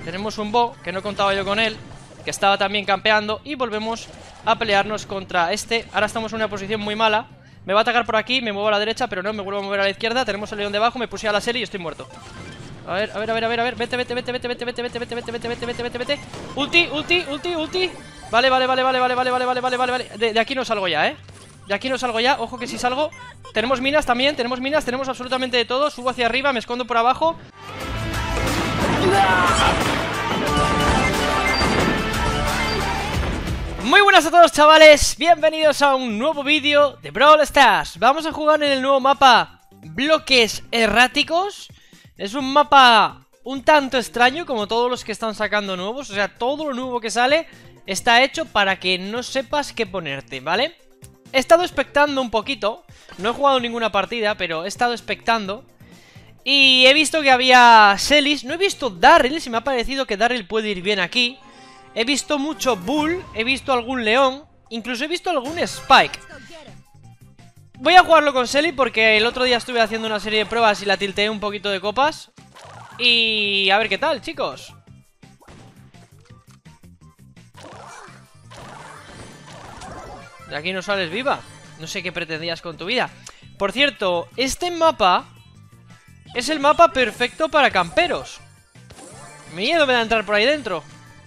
Tenemos un Bo, que no contaba yo con él, que estaba también campeando. Y volvemos a pelearnos contra este. Ahora estamos en una posición muy mala. Me va a atacar por aquí, me muevo a la derecha, pero no, me vuelvo a mover a la izquierda. Tenemos el león debajo, me puse a la serie y estoy muerto. A ver, a ver, a ver, a ver, a ver. Vete, vete, vete, vete, vete, vete, vete, vete, vete, vete, vete, vete, vete, vete. Ulti, ulti, ulti, ulti. Vale, vale, vale, vale, vale, vale, vale, vale, vale, vale. De aquí no salgo ya, De aquí no salgo ya, ojo que si salgo. Tenemos minas también, tenemos minas, tenemos absolutamente de todo. Subo hacia arriba, me escondo por abajo. Muy buenas a todos, chavales, bienvenidos a un nuevo vídeo de Brawl Stars. Vamos a jugar en el nuevo mapa Bloques Erráticos. Es un mapa un tanto extraño, como todos los que están sacando nuevos. O sea, todo lo nuevo que sale está hecho para que no sepas qué ponerte, ¿vale? He estado expectando un poquito. No he jugado ninguna partida, pero he estado expectando. Y he visto que había Shelly. No he visto Darryl, si me ha parecido que Darryl puede ir bien aquí. He visto mucho Bull, he visto algún León, incluso he visto algún Spike. Voy a jugarlo con Shelly porque el otro día estuve haciendo una serie de pruebas y la tilteé un poquito de copas. Y a ver qué tal, chicos. De aquí no sales viva. No sé qué pretendías con tu vida. Por cierto, este mapa es el mapa perfecto para camperos. Miedo me da entrar por ahí dentro.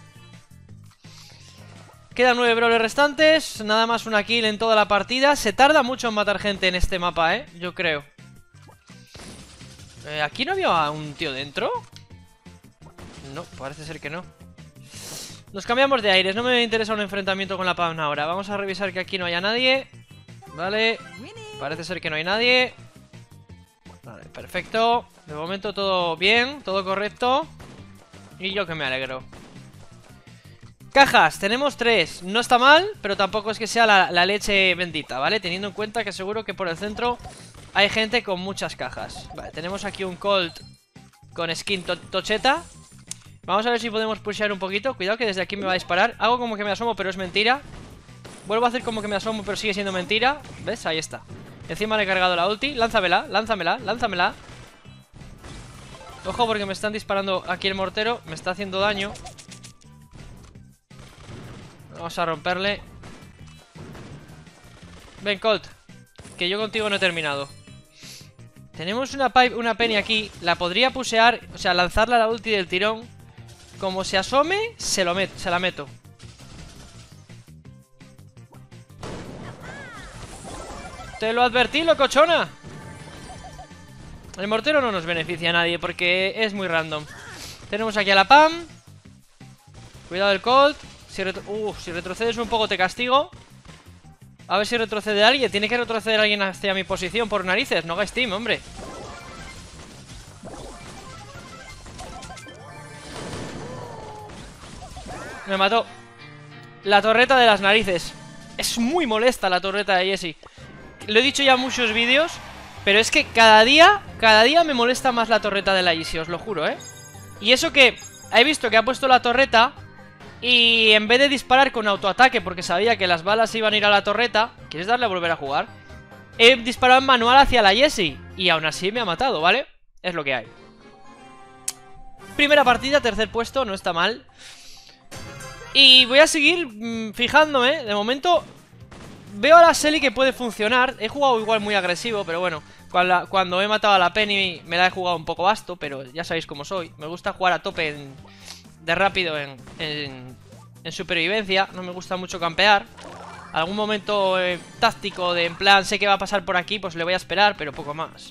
Quedan 9 brawlers restantes. Nada más una kill en toda la partida. Se tarda mucho en matar gente en este mapa, yo creo. ¿Aquí no había un tío dentro? No, parece ser que no. Nos cambiamos de aires. No me interesa un enfrentamiento con la Pam ahora. Vamos a revisar que aquí no haya nadie. Vale, parece ser que no hay nadie. Vale, perfecto. De momento todo bien, todo correcto. Y yo que me alegro. Cajas, tenemos 3, no está mal, pero tampoco es que sea la leche bendita, ¿vale? Teniendo en cuenta que seguro que por el centro hay gente con muchas cajas. Vale, tenemos aquí un Colt con skin tocheta. Vamos a ver si podemos pushear un poquito. Cuidado que desde aquí me va a disparar. Hago como que me asomo, pero es mentira. Vuelvo a hacer como que me asomo, pero sigue siendo mentira. ¿Ves? Ahí está. Encima le he cargado la ulti. Lánzamela, lánzamela, lánzamela. Ojo porque me están disparando aquí el mortero. Me está haciendo daño. Vamos a romperle. Ven, Colt, que yo contigo no he terminado. Tenemos una Penny aquí. La podría pusear, o sea, lanzarla a la ulti del tirón. Como se asome, se la meto. Te lo advertí, locochona. El mortero no nos beneficia a nadie porque es muy random. Tenemos aquí a la Pam. Cuidado el Colt. Si retrocedes un poco te castigo. A ver si retrocede alguien. Tiene que retroceder alguien hacia mi posición por narices. No hagáis team, hombre. Me mató. La torreta de las narices. Es muy molesta la torreta de Jessie. Lo he dicho ya en muchos vídeos, pero es que cada día me molesta más la torreta de la Jessie, os lo juro, Y eso que he visto que ha puesto la torreta y en vez de disparar con autoataque porque sabía que las balas iban a ir a la torreta. ¿Quieres darle a volver a jugar? He disparado en manual hacia la Jessie y aún así me ha matado, ¿vale? Es lo que hay. Primera partida, tercer puesto, no está mal. Y voy a seguir fijándome. De momento veo a la Shelly que puede funcionar. He jugado igual muy agresivo, pero bueno, cuando he matado a la Penny me la he jugado un poco vasto, pero ya sabéis cómo soy. Me gusta jugar a tope de rápido en supervivencia. No me gusta mucho campear. Algún momento táctico de en plan sé que va a pasar por aquí, pues le voy a esperar, pero poco más.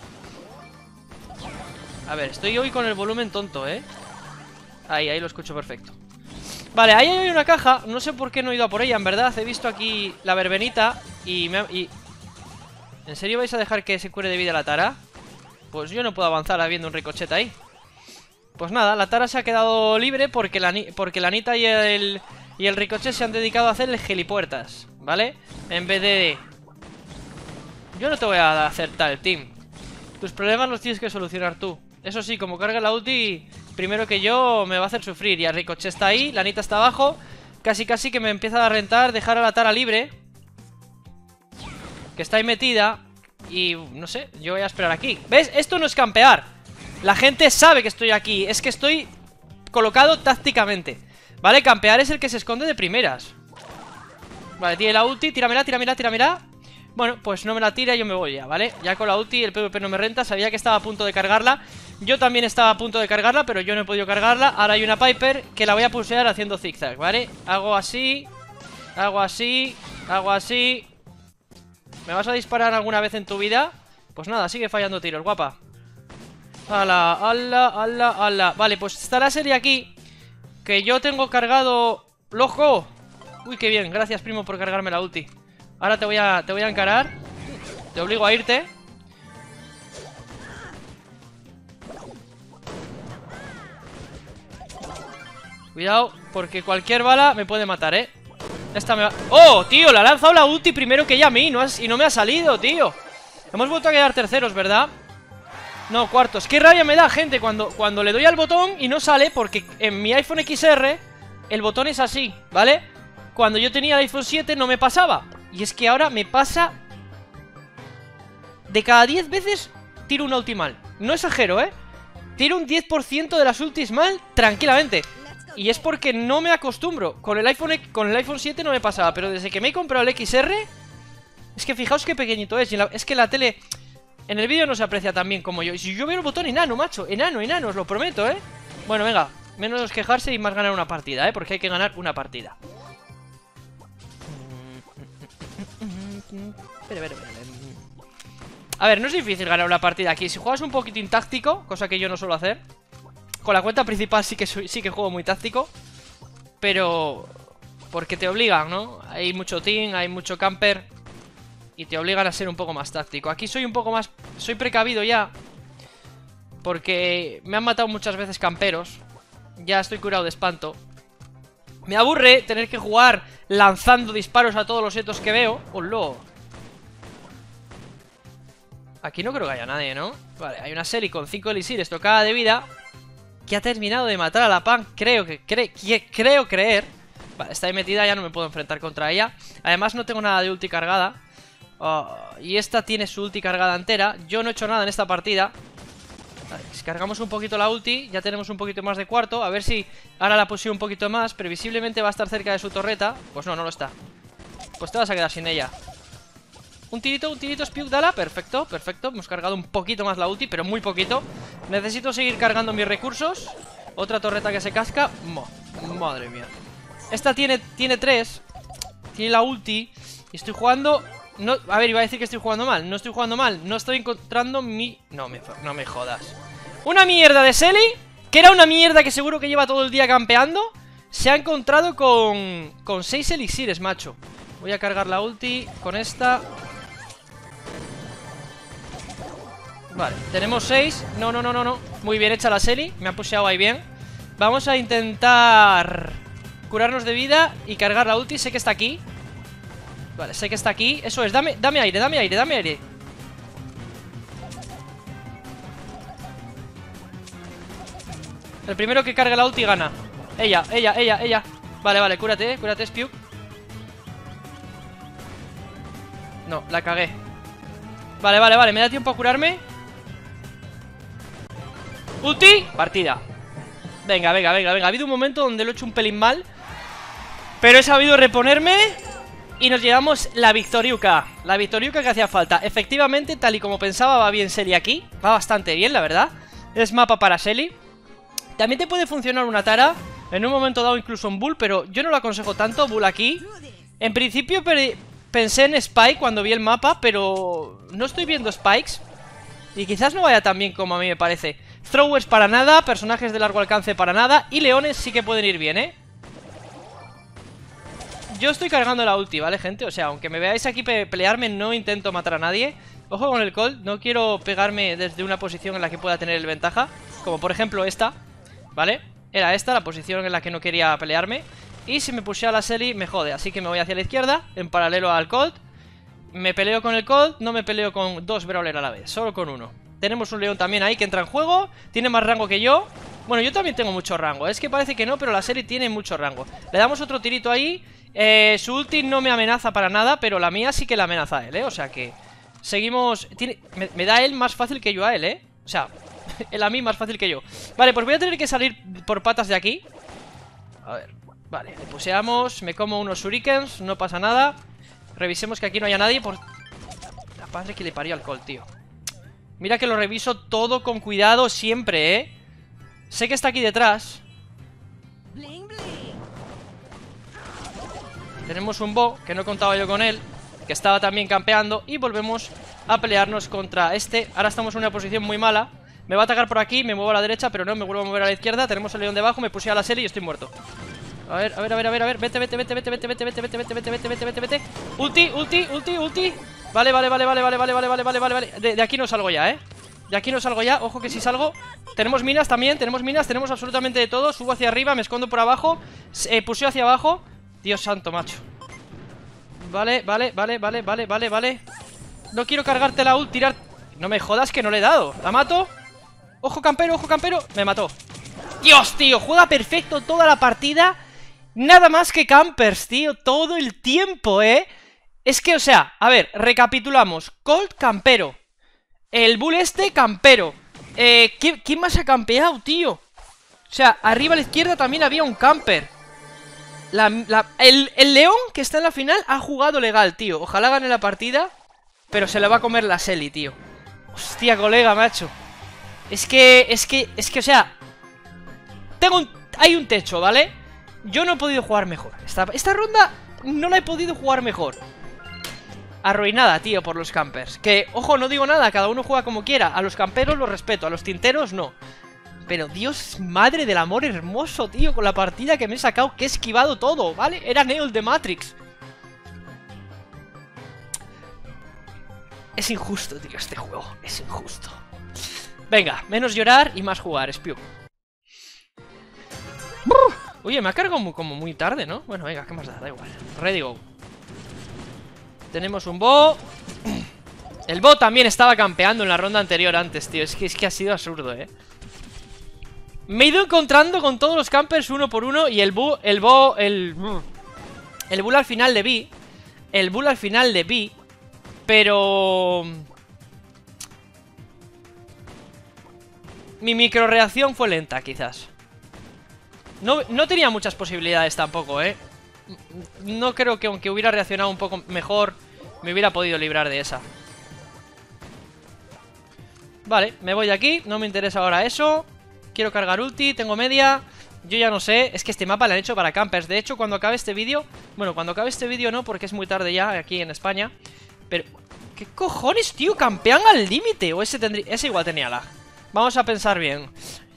A ver, estoy hoy con el volumen tonto, ahí lo escucho perfecto. Vale, ahí hay una caja. No sé por qué no he ido a por ella, en verdad. He visto aquí la verbenita y ¿En serio vais a dejar que se cure de vida la Tara? Pues yo no puedo avanzar habiendo un ricochet ahí. Pues nada, la Tara se ha quedado libre porque la Anita y el Ricochet se han dedicado a hacerle gilipuertas, ¿vale? En vez de... Yo no te voy a acertar el team. Tus problemas los tienes que solucionar tú. Eso sí, como carga la ulti, primero que yo me va a hacer sufrir. Y el Ricochet está ahí, la Anita está abajo. Casi que me empieza a rentar dejar a la Tara libre, que está ahí metida. Y no sé, yo voy a esperar aquí. ¿Ves? Esto no es campear. La gente sabe que estoy aquí. Es que estoy colocado tácticamente, ¿vale? Campear es el que se esconde de primeras. Vale, tiene la ulti, tíramela, tíramela, tíramela. Bueno, pues no me la tira y yo me voy ya, ¿vale? Ya con la ulti el PvP no me renta. Sabía que estaba a punto de cargarla. Yo también estaba a punto de cargarla, pero yo no he podido cargarla. Ahora hay una Piper que la voy a pushear haciendo zigzag, ¿vale? Hago así, hago así, hago así. ¿Me vas a disparar alguna vez en tu vida? Pues nada, sigue fallando tiros, guapa. Ala, ala, ala, ala. Vale, pues está la serie aquí, que yo tengo cargado. ¡Loco! Uy, qué bien, gracias primo por cargarme la ulti. Ahora te voy a encarar. Te obligo a irte. Cuidado, porque cualquier bala me puede matar, ¿eh? Esta me va... ¡Oh, tío! Le ha lanzado la ulti primero que ella a mí, y no me ha salido, tío. Hemos vuelto a quedar terceros, ¿verdad? No, cuartos. Qué rabia me da, gente, cuando le doy al botón y no sale, porque en mi iPhone XR el botón es así, ¿vale? Cuando yo tenía el iPhone 7 no me pasaba. Y es que ahora me pasa... De cada 10 veces tiro una ulti mal. No exagero, ¿eh? Tiro un 10% de las ultis mal tranquilamente. Y es porque no me acostumbro. Con el iPhone 7 no me pasaba, pero desde que me he comprado el XR... Es que fijaos qué pequeñito es. Es que la tele... En el vídeo no se aprecia tan bien como yo. Y si yo veo el botón enano, macho. Enano, enano, os lo prometo, ¿eh? Bueno, venga. Menos quejarse y más ganar una partida, ¿eh? Porque hay que ganar una partida. A ver, no es difícil ganar una partida aquí. Si juegas un poquitín táctico, cosa que yo no suelo hacer. Con la cuenta principal sí que juego muy táctico. Pero... Porque te obligan, ¿no? Hay mucho team, hay mucho camper. Y te obligan a ser un poco más táctico. Aquí soy un poco más... Soy precavido ya. Porque me han matado muchas veces camperos. Ya estoy curado de espanto. Me aburre tener que jugar lanzando disparos a todos los setos que veo. ¡Hola! Aquí no creo que haya nadie, ¿no? Vale, hay una Selly con 5 elixires tocada de vida, que ha terminado de matar a la Pan. Creo creer. Vale, está ahí metida, ya no me puedo enfrentar contra ella. Además no tengo nada de ulti cargada. Y esta tiene su ulti cargada entera. Yo no he hecho nada en esta partida. Vale, si cargamos un poquito la ulti, ya tenemos un poquito más de cuarto. A ver si ahora la puseo un poquito más. Previsiblemente va a estar cerca de su torreta. Pues no, no lo está. Pues te vas a quedar sin ella. Un tirito, Spiuk, dala. Perfecto, perfecto. Hemos cargado un poquito más la ulti, pero muy poquito. Necesito seguir cargando mis recursos. Otra torreta que se casca. Madre mía. Esta tiene 3. Tiene la ulti. Y estoy jugando... No, a ver, iba a decir que estoy jugando mal. No estoy jugando mal. No estoy encontrando mi... No me jodas. Una mierda de Selly, que era una mierda que seguro que lleva todo el día campeando, se ha encontrado con 6 elixires, macho. Voy a cargar la ulti con esta. Vale, tenemos 6. No. Muy bien hecha la Selly. Me ha pusheado ahí bien. Vamos a intentar curarnos de vida y cargar la ulti. Sé que está aquí. Vale, sé que está aquí. Eso es, dame aire, dame aire. El primero que cargue la ulti gana. Ella. Vale, cúrate, Spiuk. No, la cagué. Vale, me da tiempo a curarme. Ulti, partida. Venga. Ha habido un momento donde lo he hecho un pelín mal, pero he sabido reponerme y nos llevamos la victoriuca. La victoriuca que hacía falta. Efectivamente, tal y como pensaba, va bien Selly aquí. Va bastante bien, la verdad. Es mapa para Selly. También te puede funcionar una Tara en un momento dado, incluso en Bull, pero yo no lo aconsejo tanto, Bull aquí. En principio pensé en Spike cuando vi el mapa, pero no estoy viendo Spikes. Y quizás no vaya tan bien como a mí me parece. Throwers para nada, personajes de largo alcance para nada. Y leones sí que pueden ir bien, ¿eh? Yo estoy cargando la ulti, ¿vale, gente? O sea, aunque me veáis aquí pelearme, no intento matar a nadie. Ojo con el Colt, no quiero pegarme desde una posición en la que pueda tener el ventaja. Como por ejemplo esta, ¿vale? Era esta la posición en la que no quería pelearme. Y si me pushea la Selly me jode, así que me voy hacia la izquierda, en paralelo al Colt. Me peleo con el Colt, no me peleo con 2 Brawler a la vez, solo con 1. Tenemos un león también ahí que entra en juego. Tiene más rango que yo. Bueno, yo también tengo mucho rango. Es que parece que no, pero la Selly tiene mucho rango. Le damos otro tirito ahí. Su ulti no me amenaza para nada, pero la mía sí que la amenaza a él, ¿eh? O sea que seguimos... Me da él más fácil que yo a él, ¿eh? O sea, El a mí más fácil que yo. Vale, pues voy a tener que salir por patas de aquí. A ver, vale, le puseamos. Me como unos shurikens, no pasa nada. Revisemos que aquí no haya nadie. Por la padre que le parió al Colt, tío. Mira que lo reviso todo con cuidado siempre, ¿eh? Sé que está aquí detrás. Tenemos un Bo, que no contaba yo con él, que estaba también campeando. Y volvemos a pelearnos contra este. Ahora estamos en una posición muy mala. Me va a atacar por aquí, me muevo a la derecha, pero no, me vuelvo a mover a la izquierda. Tenemos el león debajo, me puse a la serie y estoy muerto. A ver, a ver, a ver, a ver, a ver. Vete, vete, vete, vete, vete, vete, vete, vete, vete, vete, vete, vete, vete. Ulti, ulti, ulti, ulti. Vale, vale, vale, vale, vale, vale, vale, vale, vale, vale. De aquí no salgo ya, De aquí no salgo ya, ojo que si salgo. Tenemos minas también, tenemos minas, tenemos absolutamente de todo. Subo hacia arriba, me escondo por abajo. Puseo hacia abajo. Dios santo, macho. Vale, vale, vale, vale, vale, vale, vale. No quiero cargarte la ult, tirar. No me jodas que no le he dado. La mato. Ojo campero, me mató. Dios, tío, juega perfecto toda la partida. Nada más que campers, tío, todo el tiempo, Es que, o sea, a ver, recapitulamos. Colt campero. El bull este campero. ¿Quién más ha campeado, tío? O sea, arriba a la izquierda también había un camper. El león que está en la final ha jugado legal, tío. Ojalá gane la partida, pero se le va a comer la Selly, tío. Hostia, colega, macho. Es que, o sea, hay un techo, ¿vale? Yo no he podido jugar mejor. Esta ronda no la he podido jugar mejor. Arruinada, tío, por los campers. Que, ojo, no digo nada, cada uno juega como quiera. A los camperos los respeto, a los tinteros no. Pero, Dios, madre del amor hermoso, tío, con la partida que me he sacado, que he esquivado todo, ¿vale? Era Neo el de Matrix. Es injusto, tío, este juego. Es injusto. Venga, menos llorar y más jugar, Spew. Oye, me ha cargado como muy tarde, ¿no? Bueno, venga, ¿qué más da? Da igual. Ready, go. Tenemos un Bo. El Bo también estaba campeando en la ronda anterior antes, tío. Es que ha sido absurdo, Me he ido encontrando con todos los campers uno por uno. Y el bull al final le vi. El bull al final le vi. Pero... mi microreacción fue lenta, quizás. No tenía muchas posibilidades tampoco, No creo que aunque hubiera reaccionado un poco mejor me hubiera podido librar de esa. Vale, me voy de aquí. No me interesa ahora eso. Quiero cargar ulti, tengo media. Yo ya no sé, es que este mapa lo han hecho para campers. De hecho, cuando acabe este vídeo... Bueno, cuando acabe este vídeo no, porque es muy tarde ya aquí en España. Pero... ¿qué cojones, tío? Campean al límite. O ese igual tenía lag. Vamos a pensar bien.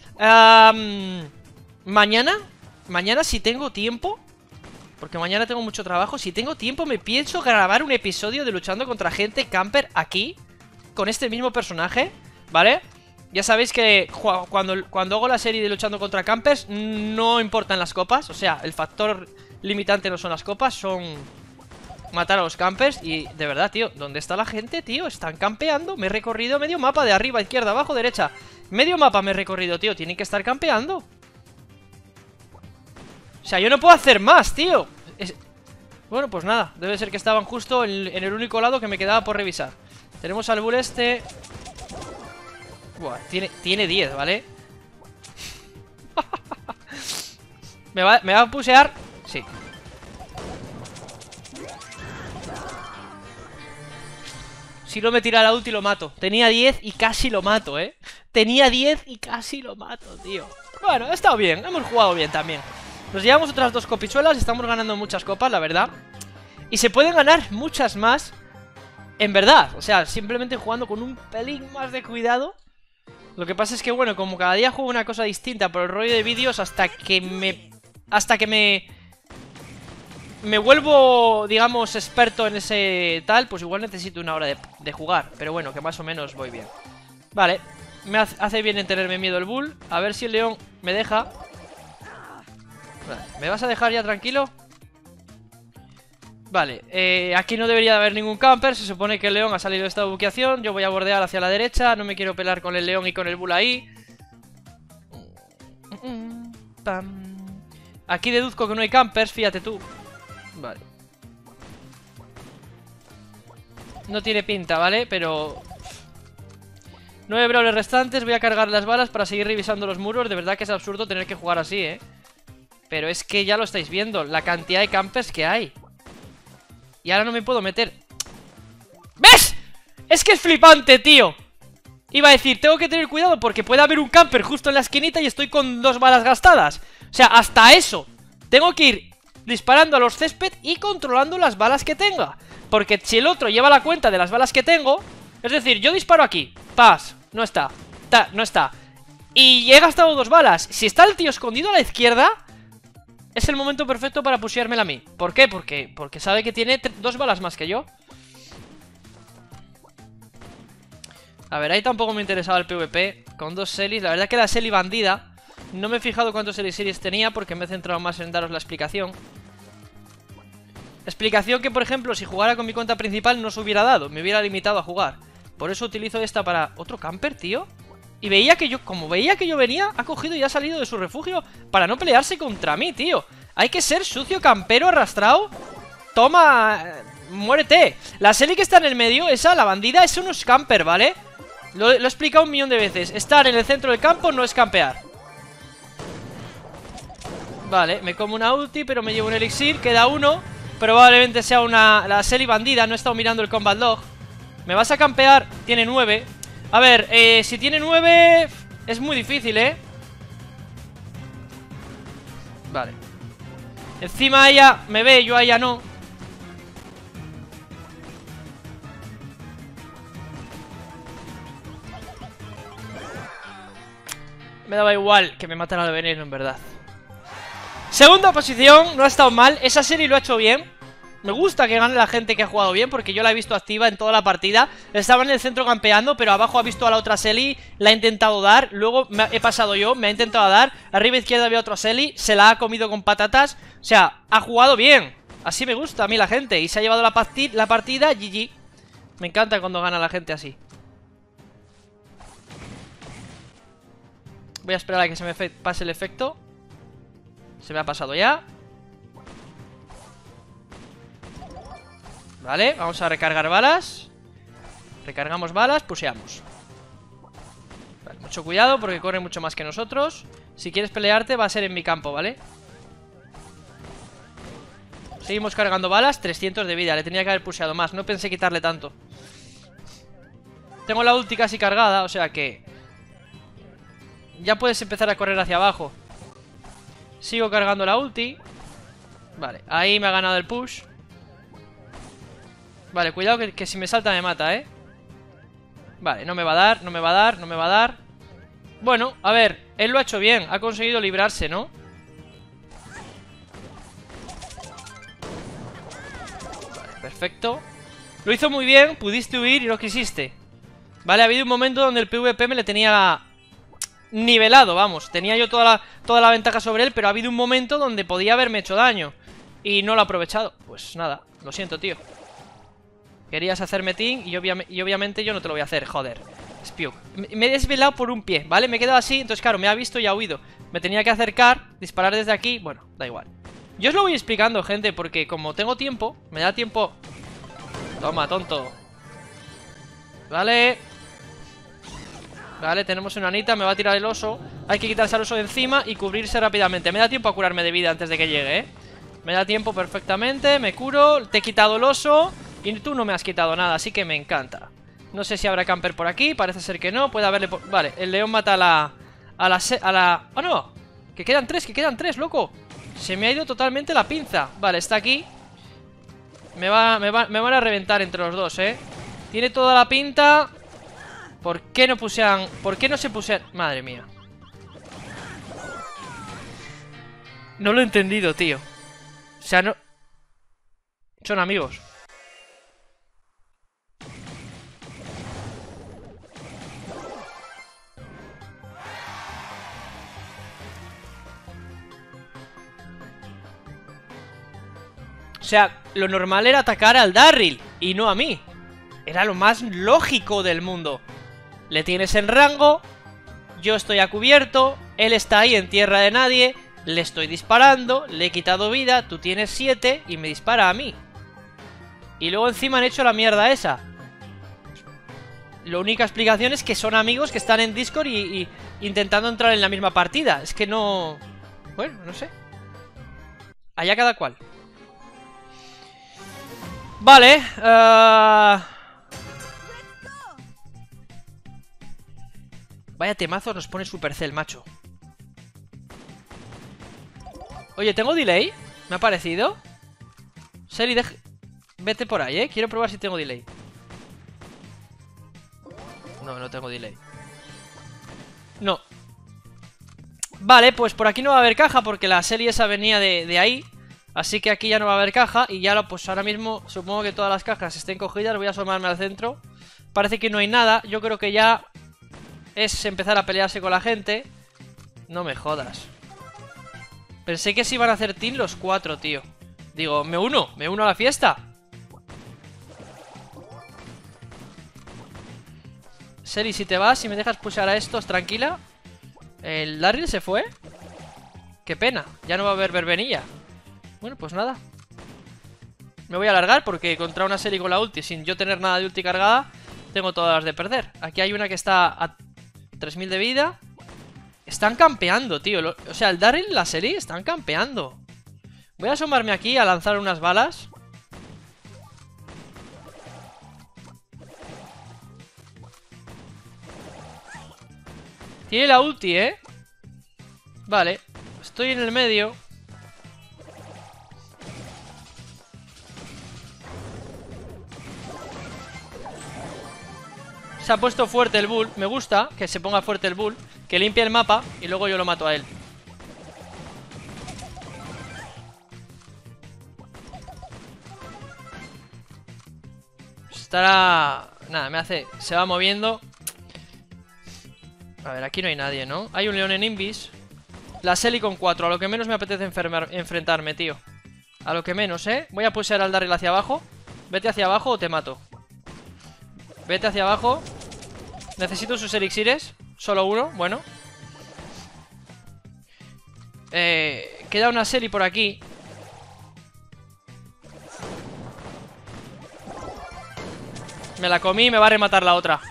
Mañana si tengo tiempo, porque mañana tengo mucho trabajo. Si tengo tiempo me pienso grabar un episodio de luchando contra gente camper aquí, con este mismo personaje, ¿vale? Ya sabéis que cuando hago la serie de luchando contra campers no importan las copas. O sea, el factor limitante no son las copas, son matar a los campers. Y de verdad, tío, ¿dónde está la gente, tío? Están campeando. Me he recorrido medio mapa, de arriba, izquierda, abajo, derecha. Medio mapa me he recorrido, tío. Tienen que estar campeando. O sea, yo no puedo hacer más, tío. Bueno, pues nada. Debe ser que estaban justo en el único lado que me quedaba por revisar. Tenemos al bull este. Buah, tiene 10, ¿vale? ¿Me va a pusear? Sí. Si no me tira la ulti lo mato. Tenía 10 y casi lo mato, Tenía 10 y casi lo mato, tío. Bueno, ha estado bien, hemos jugado bien también. Nos llevamos otras 2 copichuelas. Estamos ganando muchas copas, la verdad. Y se pueden ganar muchas más. En verdad, o sea, simplemente jugando con un pelín más de cuidado. Lo que pasa es que, bueno, como cada día juego una cosa distinta por el rollo de vídeos, hasta que me vuelvo, digamos, experto en ese tal, pues igual necesito una hora de jugar. Pero bueno, que más o menos voy bien. Vale, me hace bien en tenerme miedo el bull. A ver si el león me deja. Vale, ¿me vas a dejar ya tranquilo? Vale, aquí no debería de haber ningún camper. Se supone que el león ha salido de esta buqueación. Yo voy a bordear hacia la derecha. No me quiero pelear con el león y con el bull ahí. Aquí deduzco que no hay campers, fíjate tú. Vale. No tiene pinta, ¿vale? Pero... 9 brawlers restantes, voy a cargar las balas para seguir revisando los muros. De verdad que es absurdo tener que jugar así, Pero es que ya lo estáis viendo, la cantidad de campers que hay. Y ahora no me puedo meter. ¿Ves? Es que es flipante, tío. Iba a decir, tengo que tener cuidado porque puede haber un camper justo en la esquinita y estoy con 2 balas gastadas. O sea, hasta eso. Tengo que ir disparando a los césped y controlando las balas que tenga. Porque si el otro lleva la cuenta de las balas que tengo, es decir, yo disparo aquí, paz, no está, no está, y he gastado 2 balas. Si está el tío escondido a la izquierda, es el momento perfecto para pusheármela a mí. ¿Por qué? Porque sabe que tiene 2 balas más que yo. A ver, ahí tampoco me interesaba el PvP. Con 2 Selis, la verdad que la Selly bandida, no me he fijado cuántos Elixirs tenía porque me he centrado más en daros la explicación. Explicación que, por ejemplo, si jugara con mi cuenta principal no se hubiera dado, me hubiera limitado a jugar. Por eso utilizo esta para... ¿Otro camper, tío? Y veía que yo, como veía que yo venía, ha cogido y ha salido de su refugio para no pelearse contra mí, tío. Hay que ser sucio, campero, arrastrado. Toma, muérete. La Selly que está en el medio, esa, la bandida, es unos camper, ¿vale? Lo he explicado 1.000.000 de veces. Estar en el centro del campo no es campear. Vale, me como una ulti, pero me llevo un elixir, queda uno. Probablemente sea la Selly bandida, no he estado mirando el combat log. ¿Me vas a campear? Tiene 9. A ver, si tiene 9 es muy difícil, Vale. Encima ella me ve, yo a ella no. Me daba igual que me mataran al veneno, en verdad. Segunda posición, no ha estado mal. Esa serie lo ha hecho bien. Me gusta que gane la gente que ha jugado bien, porque yo la he visto activa en toda la partida. Estaba en el centro campeando, pero abajo ha visto a la otra Selly, la ha intentado dar. Luego he pasado yo, me ha intentado dar. Arriba izquierda había otra Selly, se la ha comido con patatas. O sea, ha jugado bien. Así me gusta a mí la gente. Y se ha llevado la partida, GG. Me encanta cuando gana la gente así. Voy a esperar a que se me pase el efecto. Se me ha pasado ya. Vale, vamos a recargar balas. Recargamos balas, puseamos. Vale, mucho cuidado porque corre mucho más que nosotros. Si quieres pelearte va a ser en mi campo, ¿vale? Seguimos cargando balas, 300 de vida. Le tenía que haber puseado más, no pensé quitarle tanto. Tengo la ulti casi cargada, o sea que ya puedes empezar a correr hacia abajo. Sigo cargando la ulti. Vale, ahí me ha ganado el push. Vale, cuidado que si me salta me mata, Vale, no me va a dar, no me va a dar, no me va a dar. Bueno, a ver, él lo ha hecho bien. Ha conseguido librarse, ¿no? Vale, perfecto. Lo hizo muy bien, pudiste huir y no quisiste. Vale, ha habido un momento donde el PvP me le tenía nivelado, vamos. Tenía yo toda la ventaja sobre él, pero ha habido un momento donde podía haberme hecho daño y no lo ha aprovechado. Pues nada, lo siento, tío. Querías hacerme team y obviamente yo no te lo voy a hacer, joder. Spiuk. Me he desvelado por un pie, ¿vale? Me he quedado así, entonces claro, me ha visto y ha huido. Me tenía que acercar, disparar desde aquí. Bueno, da igual. Yo os lo voy explicando, gente, porque como tengo tiempo, me da tiempo. Toma, tonto. Vale. Vale, tenemos una Anita, me va a tirar el oso. Hay que quitarse al oso de encima y cubrirse rápidamente. Me da tiempo a curarme de vida antes de que llegue, Me da tiempo perfectamente, me curo. Te he quitado el oso y tú no me has quitado nada, así que me encanta. No sé si habrá camper por aquí, parece ser que no. Puede haberle... Vale, el león mata a la... ¡Oh, no! Que quedan tres, loco. Se me ha ido totalmente la pinza. Vale, está aquí. Me van a reventar entre los dos, Tiene toda la pinta. ¿Por qué no pusean? ¿Por qué no se pusean? Madre mía. No lo he entendido, tío. O sea, no... Son amigos. O sea, lo normal era atacar al Darryl y no a mí. Era lo más lógico del mundo. Le tienes en rango, yo estoy a cubierto, él está ahí en tierra de nadie, le estoy disparando, le he quitado vida, tú tienes 7 y me dispara a mí. Y luego encima han hecho la mierda esa. La única explicación es que son amigos que están en Discord y intentando entrar en la misma partida. Es que no... Bueno, no sé. Allá cada cual. Vale. Vaya temazo nos pone Supercell, macho. Oye, ¿tengo delay? ¿Me ha parecido? Selly, vete por ahí, Quiero probar si tengo delay. No, no tengo delay. No. Vale, pues por aquí no va a haber caja porque la serie esa venía de ahí. Así que aquí ya no va a haber caja. Y ya pues ahora mismo supongo que todas las cajas estén cogidas. Voy a asomarme al centro. Parece que no hay nada. Yo creo que ya es empezar a pelearse con la gente. No me jodas. Pensé que se iban a hacer team los 4, tío. Digo, me uno a la fiesta. Selly, si te vas y me dejas pushar a estos, tranquila. ¿El Darryl se fue? Qué pena, ya no va a haber verbenilla. Bueno, pues nada. Me voy a alargar porque contra una Selly con la ulti, sin yo tener nada de ulti cargada, tengo todas las de perder. Aquí hay una que está a 3000 de vida. Están campeando, tío. O sea, el Darryl y la Selly están campeando. Voy a asomarme aquí a lanzar unas balas. Tiene la ulti, Vale, estoy en el medio. Se ha puesto fuerte el bull. Me gusta que se ponga fuerte el bull. Que limpie el mapa y luego yo lo mato a él. Estará... Nada, me hace... Se va moviendo. A ver, aquí no hay nadie, ¿no? Hay un león en Invis. La Selly con 4. A lo que menos me apetece enfrentarme, tío. A lo que menos, Voy a pushear al Darryl hacia abajo. Vete hacia abajo o te mato. Vete hacia abajo. Necesito sus elixires. Solo uno, bueno. Queda una Selly por aquí. Me la comí y me va a rematar la otra.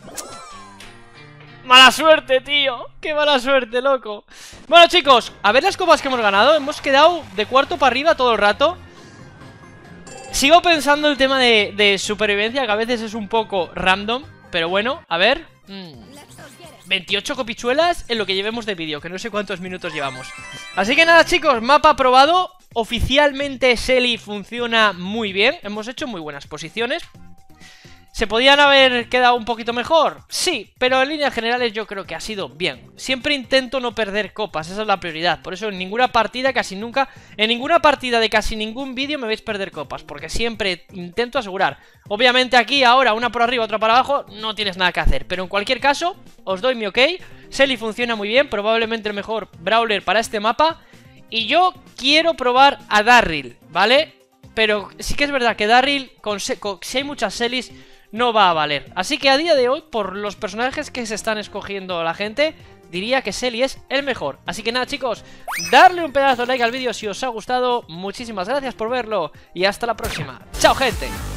¡Mala suerte, tío! ¡Qué mala suerte, loco! Bueno, chicos, a ver las copas que hemos ganado. Hemos quedado de cuarto para arriba todo el rato. Sigo pensando el tema de supervivencia, que a veces es un poco random. Pero bueno, a ver 28 copichuelas en lo que llevemos de vídeo, que no sé cuántos minutos llevamos. Así que nada, chicos, mapa aprobado. Oficialmente Selly funciona muy bien. Hemos hecho muy buenas posiciones. ¿Se podían haber quedado un poquito mejor? Sí, pero en líneas generales yo creo que ha sido bien. Siempre intento no perder copas, esa es la prioridad. Por eso en ninguna partida, casi nunca, en ninguna partida de casi ningún vídeo me veis perder copas, porque siempre intento asegurar. Obviamente aquí, ahora, una por arriba, otra para abajo, no tienes nada que hacer. Pero en cualquier caso, os doy mi ok. Selly funciona muy bien, probablemente el mejor brawler para este mapa. Y yo quiero probar a Darryl, ¿vale? Pero sí que es verdad que Darryl, si hay muchas Sellys, no va a valer. Así que a día de hoy, por los personajes que se están escogiendo la gente, diría que Selly es el mejor. Así que nada, chicos, darle un pedazo de like al vídeo si os ha gustado. Muchísimas gracias por verlo y hasta la próxima. ¡Chao, gente!